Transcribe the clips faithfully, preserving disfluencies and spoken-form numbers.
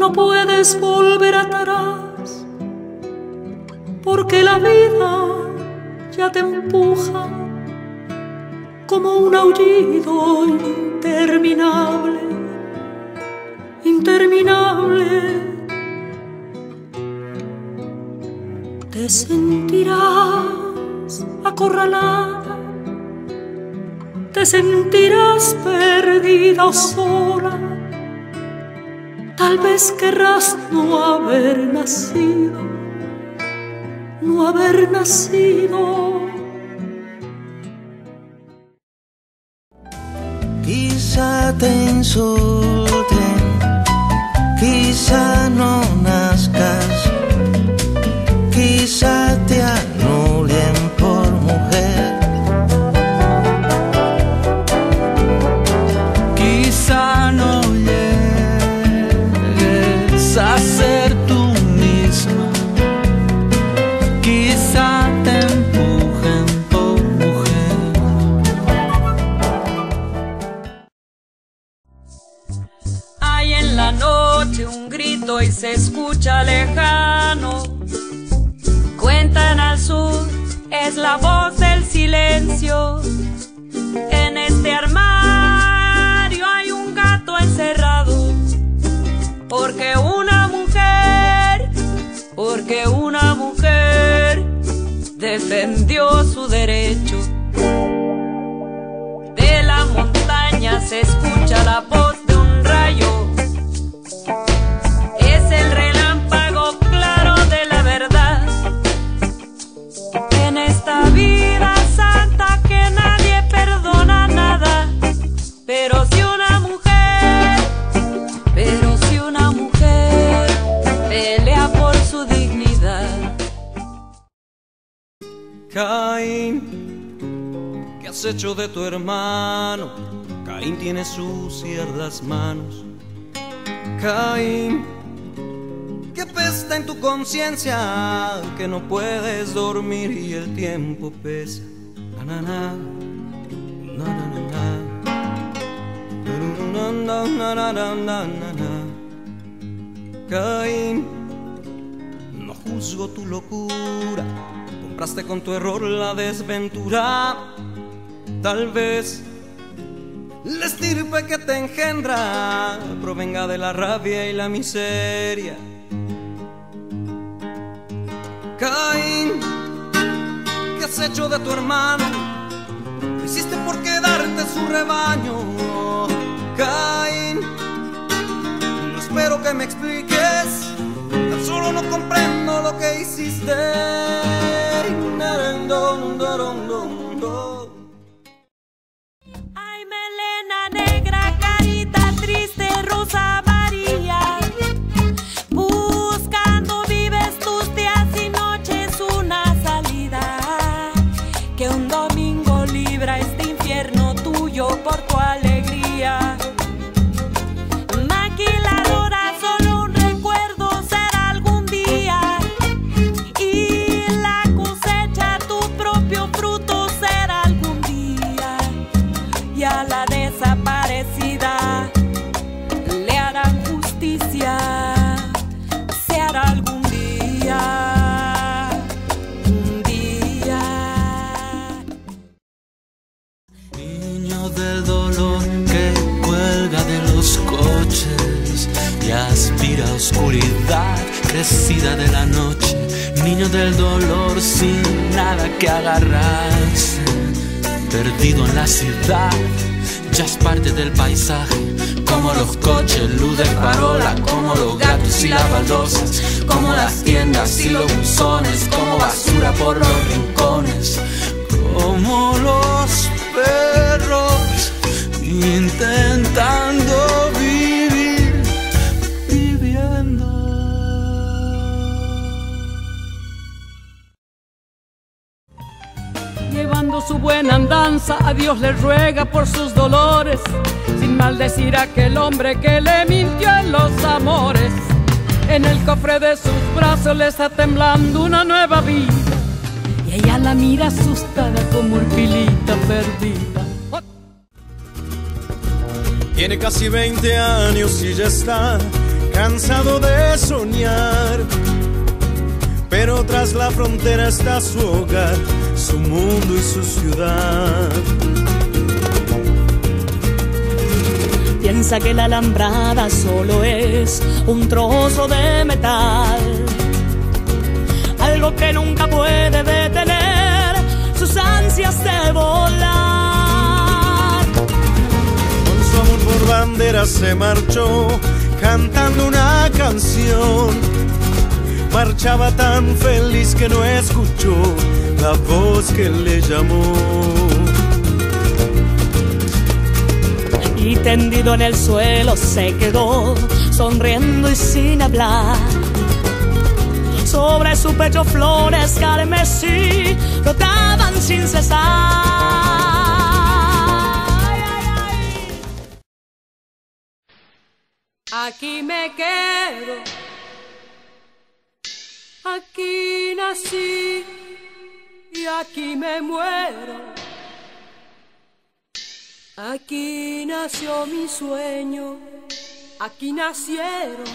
no puedes volver atrás, porque la vida ya te empuja como un aullido interminable, interminable. Te sentirás acorralada, te sentirás perdida o sola. Tal vez querrás no haber nacido, no haber nacido. Quizá te insulten, quizá no nazcas, quizá te anulen por mujer. Quizá no llegues a ser tú misma, quizá te empujen por mujer. Hay en la noche un grito y se escucha lejano. Cuentan al sur, es la voz del silencio. En este armario hay un gato encerrado, porque una mujer, porque una mujer defendió su derecho. De la montaña se escucha la voz de un rayo. Es el relámpago claro de la verdad. En esta vida santa que nadie perdona nada, pero si una mujer, pero si una mujer pelea por su dignidad. Caín, ¿qué has hecho de tu hermano? Caín tiene sucias las manos. Caín, ¿qué pesta en tu conciencia? Que no puedes dormir y el tiempo pesa. Na, na, na, na, na, na, na, na, na, na, na, na. Caín, no juzgo tu locura, compraste con tu error la desventura. Tal vez la estirpe que te engendra provenga de la rabia y la miseria. Caín, ¿qué has hecho de tu hermano? Lo hiciste por quedarte su rebaño. Caín, no espero que me expliques, tan solo no comprendo lo que hiciste. Ay, melena negra, carita triste, rosa amarilla, buscando vives tus días y noches una salida. Que un domingo libra este infierno tuyo por tu alegría. Maquiladora, solo un recuerdo será algún día, y la cosecha tu propio fruto será algún día. Y a la desaparecida le harán justicia, se hará algún día, un día. Niño del dolor que cuelga de los coches y aspira a oscuridad crecida de la noche. Niño del dolor sin nada que agarrarse, perdido en la ciudad, ya es parte del paisaje. Como los coches, luz de farola, como los gatos y las baldosas, como las tiendas y los buzones, como basura por los rincones, como los perros intentando vivir, viviendo. Llevando su buena andanza, a Dios le ruega por sus dolores, sin maldecir a aquel hombre que le mintió en los amores. En el cofre de sus brazos le está temblando una nueva vida, y ella la mira asustada como urpilita perdida. Tiene casi veinte años y ya está cansado de soñar, pero tras la frontera está su hogar, su mundo y su ciudad. Piensa que la alambrada solo es un trozo de metal, algo que nunca puede detener sus ansias de volar. Con su amor por bandera se marchó, cantando una canción. Marchaba tan feliz que no escuchó la voz que le llamó. Y tendido en el suelo se quedó, sonriendo y sin hablar. Sobre su pecho flores carmesí brotaban sin cesar. Ay, ay, ay. Aquí me quedo, aquí nací y aquí me muero. Aquí nació mi sueño, aquí nacieron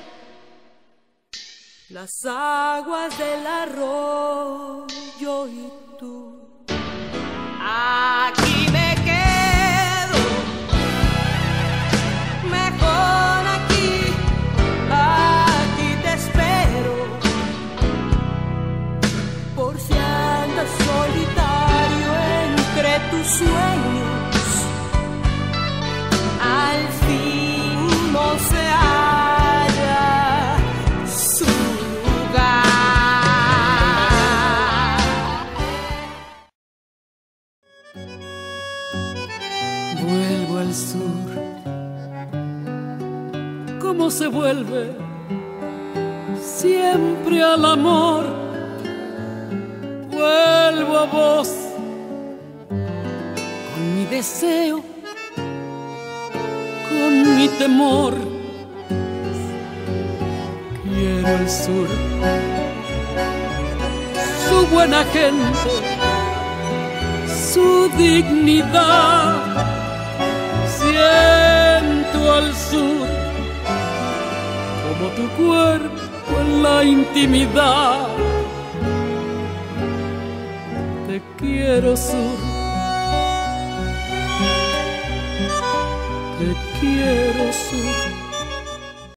las aguas del arroyo y tú. Aquí me quedo, mejor aquí, aquí te espero, por si andas solitario entre tus sueños. Al fin no se halla su lugar. Vuelvo al sur. ¿Cómo se vuelve? Siempre al amor. Vuelvo a vos con mi deseo, con mi temor. Quiero el sur, su buena gente, su dignidad. Siento al sur como tu cuerpo en la intimidad. Te quiero, sur, te quiero, sur.